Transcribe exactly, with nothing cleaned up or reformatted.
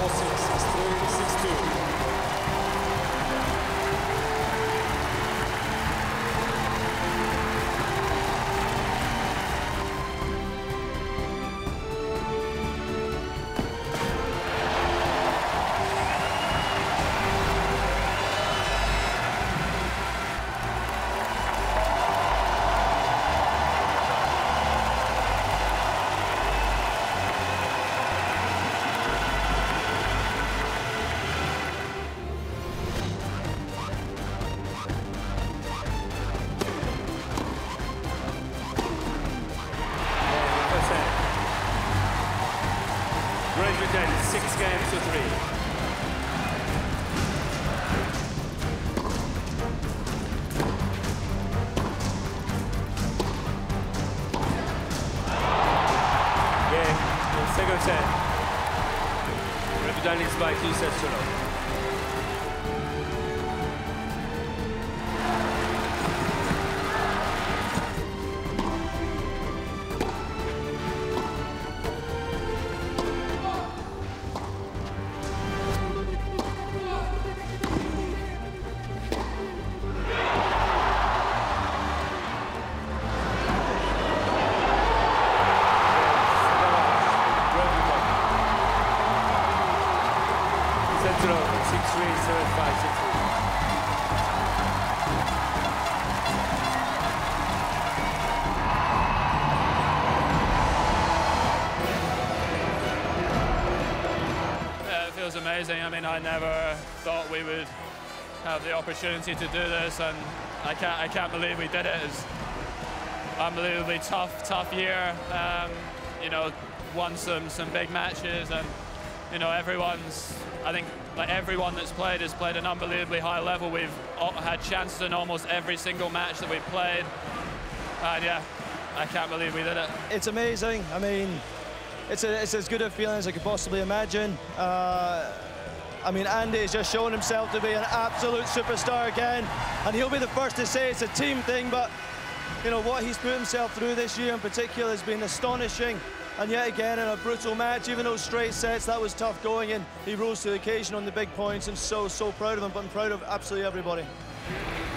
four six, six three, six two. Great Britain, six games to three. Game, the second set. Great Britain leads by two sets to none. six three, seven five, six three. Yeah, it feels amazing. I mean, I never thought we would have the opportunity to do this, and I can't, I can't believe we did it. It's unbelievably tough, tough year. Um, you know, won some, some big matches, and you know, everyone's, I think, like everyone that's played has played an unbelievably high level. We've had chances in almost every single match that we've played. And yeah, I can't believe we did it. It's amazing. I mean, it's, a, it's as good a feeling as I could possibly imagine. Uh, I mean, Andy's just shown himself to be an absolute superstar again. And he'll be the first to say it's a team thing, but you know, what he's put himself through this year in particular has been astonishing. And yet again, in a brutal match, even those straight sets, that was tough going, and he rose to the occasion on the big points, and so, so proud of him, but I'm proud of absolutely everybody.